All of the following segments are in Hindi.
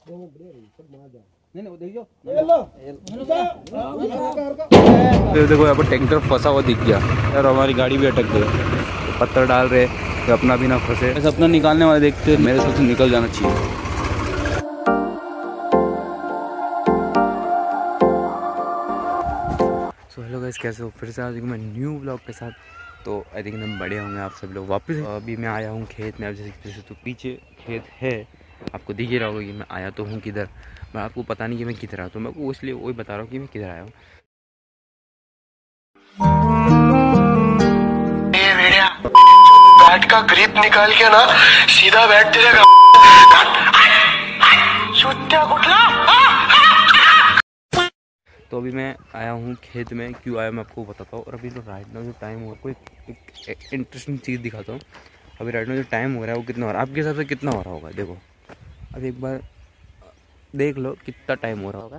देखो यहाँ पर टैंकर फंसा हुआ दिख गया यार, हमारी गाड़ी भी अटक गई। पत्थर डाल रहे कि अपना भी ना फंसे। बस अपना निकालने वाले देखते, मेरे से निकल जाना चाहिए। सो हेलो गाइस, कैसे हो? फिर से आज मैं न्यू ब्लॉग के साथ। तो आई थिंक हम बड़े होंगे आप सब लोग वापस। अभी मैं आया हूँ खेत में। अब जैसे तो पीछे खेत है, आपको दिख ही रहा होगा कि मैं आया तो हूँ किधर। मैं आपको पता नहीं कि मैं किधर आया, तो मैं आपको इसलिए वही बता रहा हूँ कि मैं किधर आया हूँ। बैट का ग्रिप निकाल के ना सीधा बैट तेरे तो अभी मैं आया हूँ खेत में। क्यों आया मैं आपको बताता हूँ। और अभी तो राइट नाउ जो टाइम हुआ, कोई एक इंटरेस्टिंग चीज़ दिखाता हूँ। अभी राइट नाउ जो टाइम हो रहा है वो कितना हो रहा है आपके हिसाब से? कितना हो रहा होगा? देखो अब एक बार देख लो कितना टाइम हो रहा होगा।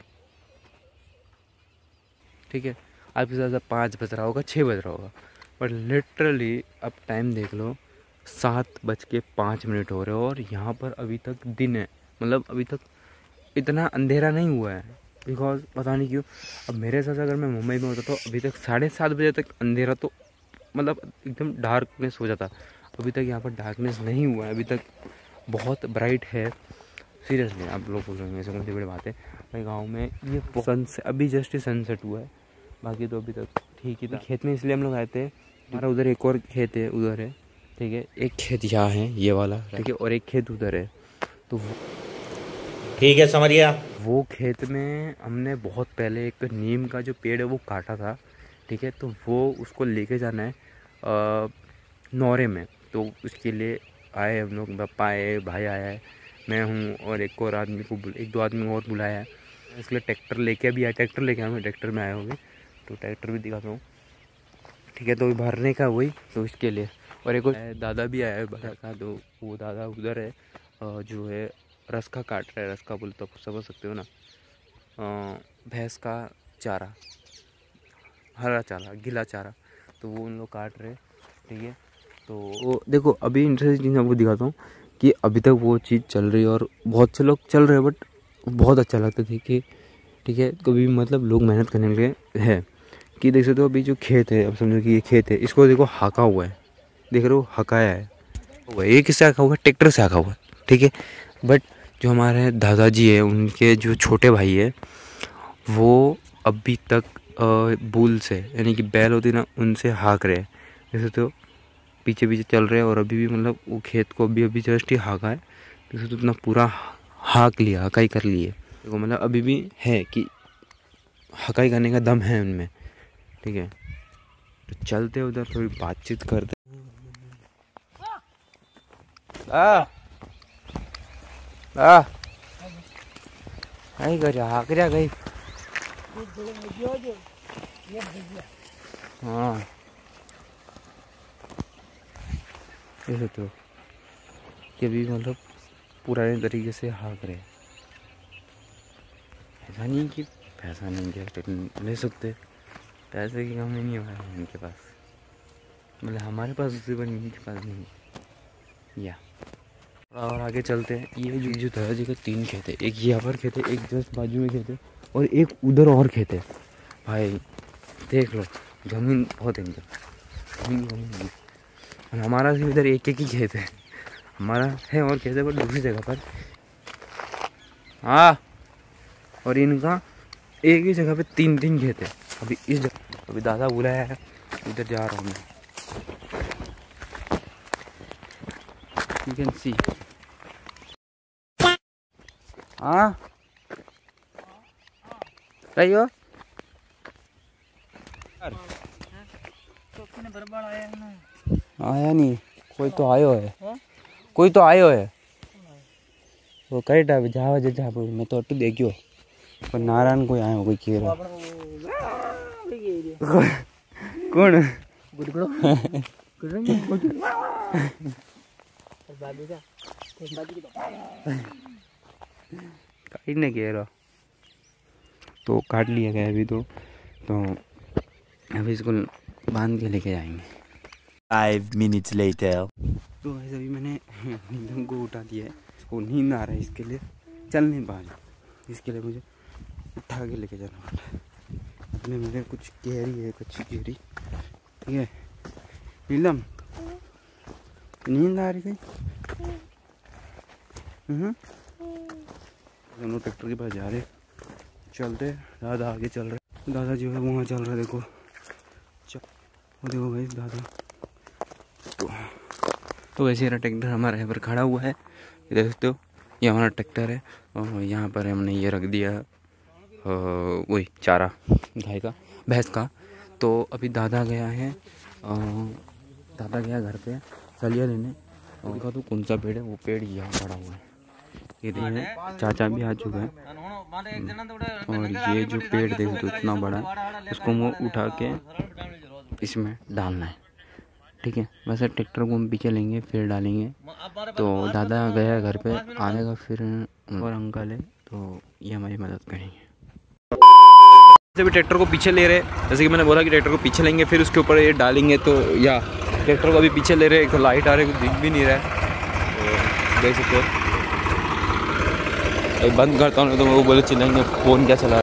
ठीक है, आपके हिसाब से 5 बज रहा होगा, 6 बज रहा होगा, बट लिटरली अब टाइम देख लो 7:05 हो रहे हो। और यहाँ पर अभी तक दिन है, मतलब अभी तक इतना अंधेरा नहीं हुआ है। बिकॉज पता नहीं क्यों। अब मेरे हिसाब से अगर मैं मुंबई में होता तो अभी तक 7:30 बजे तक अंधेरा, तो मतलब एकदम डार्कनेस हो जाता। अभी तक यहाँ पर डार्कनेस नहीं हुआ है, अभी तक बहुत ब्राइट है। सीरियसली आप लोग बोलेंगे ऐसे कौन सी बड़ी बात है भाई, गाँव में ये सनसेट अभी जस्ट सनसेट हुआ है, बाकी तो अभी तक ठीक ही था। खेत में इसलिए हम लोग आए थे, हमारा उधर एक और खेत है, उधर है। ठीक है, एक खेत यहाँ है ये वाला, ठीक है, और एक खेत उधर है। तो ठीक है, समझ गया। वो खेत में हमने बहुत पहले एक नीम का जो पेड़ है वो काटा था। ठीक है, तो वो उसको लेके जाना है नौरे में। तो उसके लिए आए हम लोग, पापा आए, भाई आया है, मैं हूँ, और एक और आदमी को एक दो आदमी और बुलाया है। इसके लिए ट्रैक्टर लेके भी आया, ट्रैक्टर लेके आया, मैं ट्रैक्टर में आया होगी तो ट्रैक्टर भी दिखाता हूँ। ठीक है, तो भरने का वही, तो इसके लिए। और एक और दादा भी आया है बड़ा का, तो वो दादा उधर है जो है रस्का काट रहा है। रस्का बोले तो आप समझ सकते हो ना, भैंस का चारा, हरा चारा, गीला चारा, तो वो उन लोग काट रहे। ठीक है, तो वो देखो अभी इंटरेस्टिंग चीज़ आपको दिखाता हूँ कि अभी तक वो चीज़ चल रही है और बहुत से लोग चल रहे हैं, बट बहुत अच्छा लगता है कि ठीक है कभी मतलब लोग मेहनत करने के है। कि देख सकते हो अभी जो खेत है, अब समझो कि ये खेत है, इसको देखो हाका हुआ है, देख रहे हो, हकाया है। ये किससे हाका हुआ है? ट्रैक्टर से हाका हुआ है। ठीक है, बट जो हमारे दादाजी है उनके जो छोटे भाई है वो अभी तक बुल से, यानी कि बैल होती ना, उनसे हाँक रहे हैं। जैसे तो पीछे पीछे चल रहे हैं और अभी भी मतलब वो खेत को अभी अभी जस्ट ही हाँका है। जैसे तो इतना पूरा हाँक लिया, हकाई कर लिए। देखो मतलब अभी भी है कि हकाई करने का दम है उनमें। ठीक है, तो चलते उधर थोड़ी बातचीत करते। गई। हाँ ऐसे तो कि अभी मतलब पुराने तरीके से हाँक रहे। ऐसा नहीं कि पैसा नहीं दे ले सकते, पैसे की कमी नहीं है इनके पास, मतलब हमारे पास उससे बड़ी इनके पास नहीं। या और आगे चलते हैं। ये जो दादाजी का 3 खेत है, एक यहाँ पर खेत है, एक जस्ट बाजू में खेत है, और एक उधर और खेत है। भाई देख लो, ज़मीन बहुत है इनके, ज़मीन। और हमारा भी इधर एक ही खेत है, हमारा है और खेत है पर दूसरी जगह पर। हाँ, और इनका एक ही जगह पे 3 खेत है। अभी इस जगह अभी दादा बुलाया है, उधर जा रहा हूँ मैं। You can see. हाँ सही हो। आया नहीं, कोई तो आयो है, कोई तो आयो है। वो कई टाइप जावा जा मैं तो अटू देखियो, पर नारायण कोई आयो, कोई केर कौन काट ने कह रहा, तो काट लिया गया अभी। तो अभी इसको बांध के लेके जाएंगे। 5 minutes later. तो ऐसे अभी मैंने एकदम को उठा दिया है, इसको नींद आ रहा है, इसके लिए चल नहीं पा रहा, इसके लिए मुझे उठा के लेके जाना पड़ता है। अपने मेरे कुछ कैरी है, कच्ची कैरी, ठीक है। नीलम नींद आ रही थी। दोनों ट्रैक्टर के पास जा रहे, चलते। दादा आगे चल रहे, दादा जो है वहाँ चल रहा है, देखो वो देखो भाई दादा। तो वैसे ये ट्रैक्टर हमारा यहाँ पर खड़ा हुआ है, देख सकते हो, ये हमारा ट्रैक्टर है। और यहाँ पर हमने ये रख दिया वही चारा गाय का, भैंस का। तो अभी दादा गया है, दादा गया घर पे सलिया लेने। उनका तो कौन सा पेड़ है, वो पेड़ यहाँ पड़ा हुआ है, ये देखिए। चाचा भी आ चुका है। और ये जो पेड़ देख दो इतना बड़ा है, उसको वो उठा के इसमें डालना है, ठीक है। वैसे ट्रैक्टर को हम पीछे लेंगे फिर डालेंगे। तो दादा गया घर पे, आएगा फिर और अंकल है, तो ये हमारी मदद करेंगे। जैसे भी ट्रैक्टर को पीछे ले रहे, जैसे कि मैंने बोला कि ट्रैक्टर को पीछे लेंगे फिर उसके ऊपर ये डालेंगे। तो या ट्रैक्टर को अभी पीछे ले रहे, एक तो लाइट आ रही है, कुछ दिख भी नहीं रहा है, तो देख सकते हो। अभी बंद करता हूँ तो वो बोले चिल्लाएंगे फ़ोन क्या चला।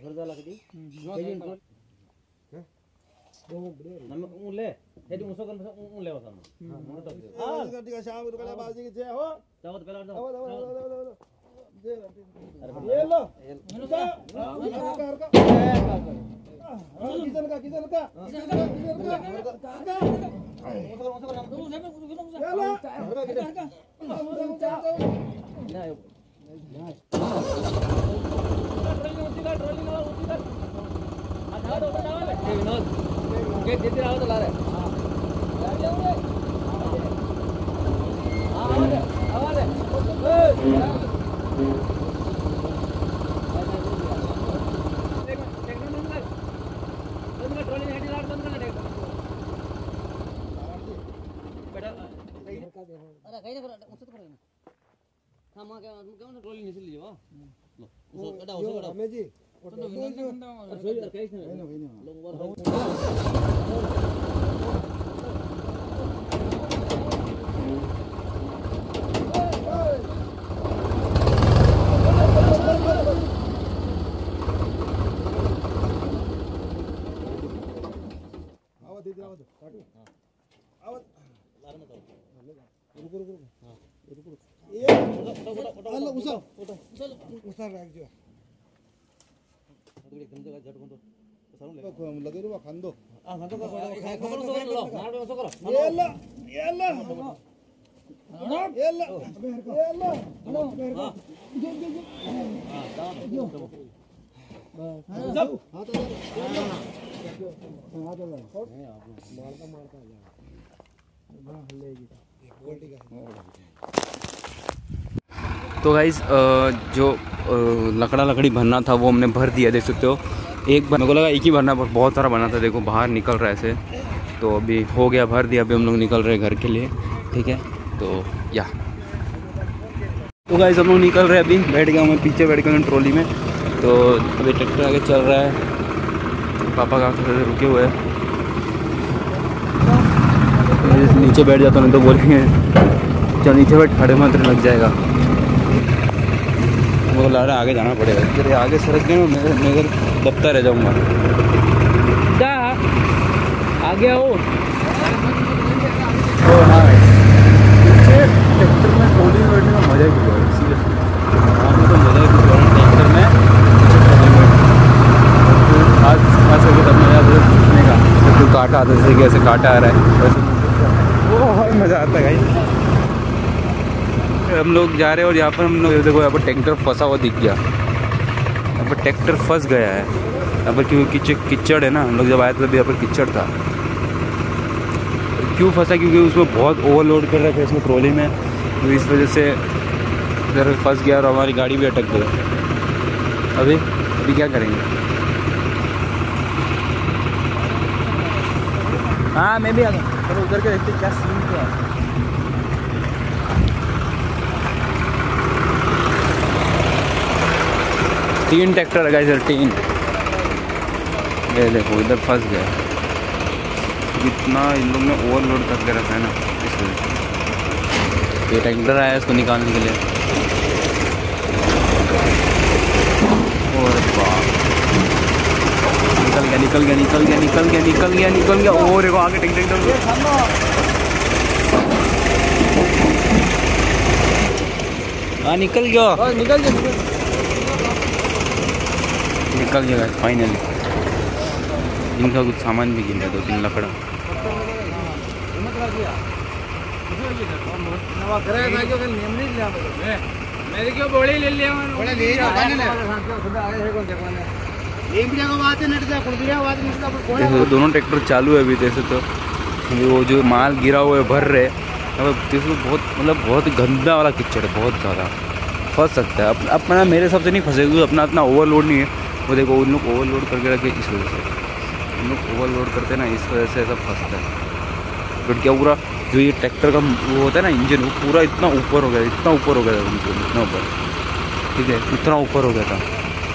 तो गाइस जो लकड़ी भरना था वो हमने भर दिया, देख सकते हो। एक मेरे को लगा एक ही भरना, पर बहुत सारा बना था, देखो बाहर निकल रहा है ऐसे। तो अभी हो गया, भर दिया। अभी हम लोग निकल रहे हैं घर के लिए, ठीक है। तो या तो गाइस हम लोग निकल रहे हैं, अभी बैठ गया मैं पीछे, बैठ गया ट्रॉली में। तो अभी ट्रैक्टर आगे चल रहा है, पापा का रुके हुए हैं। नीचे बैठ जाता हूँ तो बोलेंगे चल नीचे बैठ, खड़े मात्र लग जाएगा। वो ला रहा आगे जाना पड़ेगा, फिर आगे सड़क गए मैं इधर दबता रह जाऊँगा। क्या आगे आओ। हाँ ट्रैक्टर में ट्रॉली में बैठने का मज़ा ही कुछ है, सीरियसली तो मज़ा ही कुछ है ट्रैक्टर में खास करके तब मज़ा आता है घूमने का। तो कांटा आता है, जैसे कि ऐसे कांटा आ रहा है वैसे वो बहुत मज़ा आता है भाई। हम लोग जा रहे हैं और यहाँ पर हम लोग देखो, यहाँ पर ट्रैक्टर फंसा हुआ दिख गया। यहाँ पर ट्रैक्टर फंस गया है यहाँ पर, क्योंकि कीचड़ है ना। हम लोग जब आए थे तब यहाँ पर कीचड़ था। क्यों फंसा? क्योंकि उसमें बहुत ओवरलोड कर रहे थे इसमें ट्रॉली में, तो इस वजह से इधर फंस गया और हमारी गाड़ी भी अटक गई। अभी क्या करेंगे? हाँ मैं भी आ गया, चलो उधर के देखते क्या सीन क्या है। तीन ट्रैक्टर है इधर, तीन। ये देखो इधर फंस गया, इतना इन लोग ने ओवरलोड करके रखा है ना, इस वजह से। ये ट्रैक्टर आया इसको निकालने के लिए। निकल गया निकल गया निकल गया निकल गया निकल गया। और देखो आगे टिक टिक टिक। हाँ निकल गया निकल गया फाइनली। इनका कुछ सामान भी गिर गया, 2-3 लकड़ा। दोनों ट्रैक्टर चालू है अभी जैसे, तो वो जो माल गिरा हुआ है भर रहे। अब बहुत मतलब बहुत गंदा वाला कीचड़ है, बहुत ज़्यादा फंस सकता है। अपना मेरे हिसाब से नहीं फंसेगा, अपना इतना ओवरलोड नहीं है। वो देखो उन लोग ओवरलोड करके रखे, इस वजह से उन लोग ओवरलोड करते हैं ना, इस वजह से ऐसा फंसता है। बट क्या पूरा जो ये ट्रैक्टर का वो होता है ना इंजन, वो पूरा इतना ऊपर हो गया, इतना ऊपर हो गया था इतना ऊपर, ठीक है इतना ऊपर हो गया था।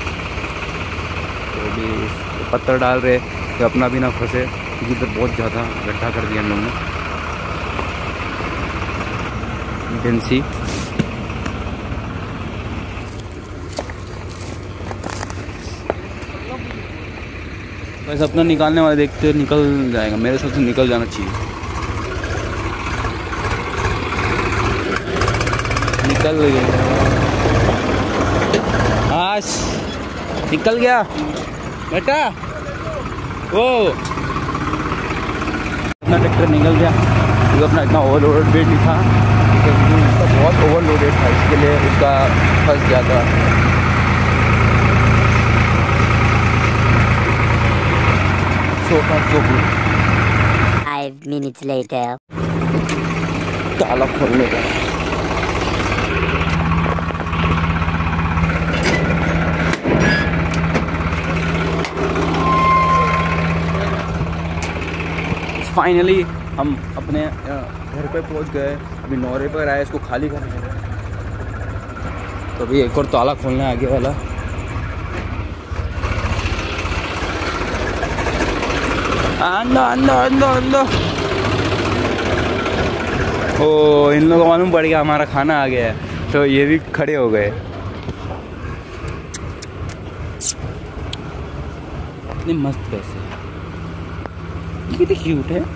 तो अभी पत्थर डाल रहे कि अपना भी ना फंसे, क्योंकि इधर बहुत ज़्यादा गड्ढा कर दिया हम लोगों ने। एजेंसी बस अपना निकालने वाले देखते निकल जाएगा, मेरे हिसाब से निकल जाना चाहिए। निकल गया, आश निकल गया बेटा। ओ अपना ट्रैक्टर निकल गया, क्योंकि अपना इतना ओवरलोडेड वेट नहीं था, उसका बहुत ओवरलोडेड था, इसके लिए उसका फंस गया था। So 5 minutes later. ताला खोलने का। फाइनली हम अपने घर पे पहुंच गए। अभी नौरे पर आए, इसको खाली करना है। तो अभी एक और ताला खोलना है आगे वाला। अंदर अंदर अंदर अंदर। ओ इन लोगों को मालूम पड़ गया हमारा खाना आ गया है, तो ये भी खड़े हो गए। इतने मस्त पैसे, कितने क्यूट है।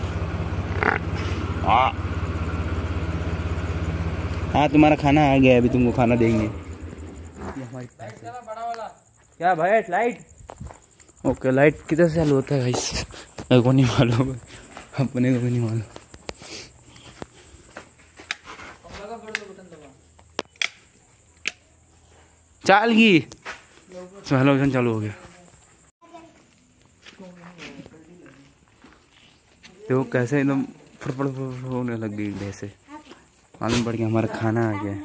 हाँ तुम्हारा खाना आ गया है, अभी तुमको खाना देंगे। ये हमारी पैसे। क्या भाई लाइट? ओके लाइट किधर से चालू होता है भाई? मेरे को नहीं मालूम, अपने को भी नहीं मालूम। चाल की हेलो चालू हो गया। देखो कैसे एकदम फटफट होने लग गई जैसे, मालूम पड़ गया हमारा खाना आ गया।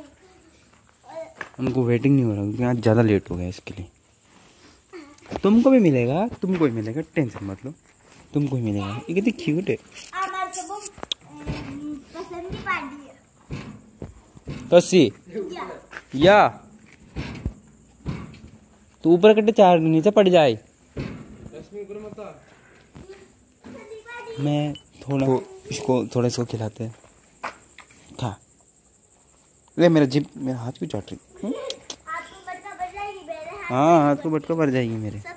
उनको वेटिंग नहीं हो रहा क्योंकि आज ज़्यादा लेट हो गया इसके लिए। तुमको भी मिलेगा, तुमको भी मिलेगा, टेंशन मत लो, तुमको भी मिलेगा। ये कितनी क्यूट है। कसी या तू ऊपर कटे चार नीचे पड़ जाए। मैं थोड़ा इसको थोड़ा इसको खिलाते हैं। खा ले, मेरा जिप मेरा हाथ भी चोट रही। हाँ हाथ को बटका भर जाएगी मेरे।